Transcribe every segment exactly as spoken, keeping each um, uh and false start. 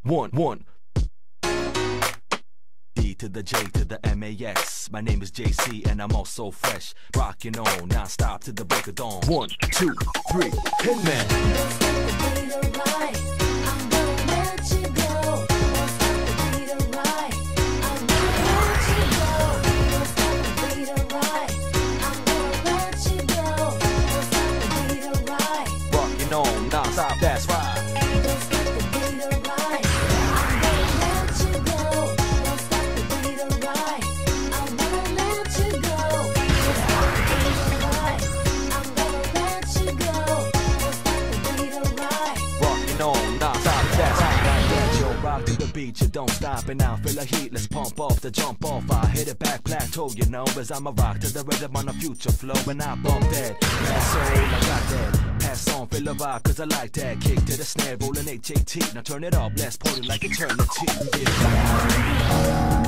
one, one. D to the J to the M A X. My name is J C and I'm also fresh. Rocking on non-stop to the break of dawn. One, two, three, hit man. Rocking on non-stop, that's right. To the beat, you don't stop and now feel the heat. Let's pump off the jump off. I hit it back plateau, you know, as I'm a rock to the rhythm on a future flow. And I bump that, that's all I got that. Pass on, feel the vibe, cause I like that. Kick to the snare, rolling H A T. Now turn it up, let's party like eternity. Yeah.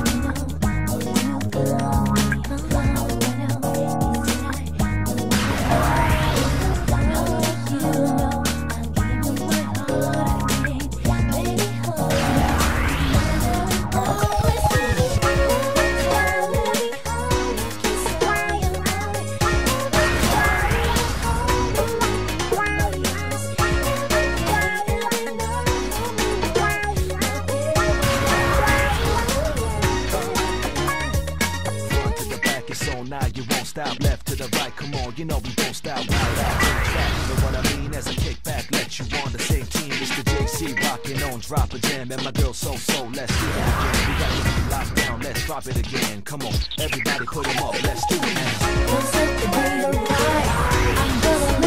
So now you won't stop, left to the right, come on, you know we don't stop, right out, track, you know what I mean, as I kick back, let you on the same team, it's the J C, rocking on, drop a jam, and my girl so, so, let's do it again, we got to locked down, let's drop it again, come on, everybody put them up, let's do it now.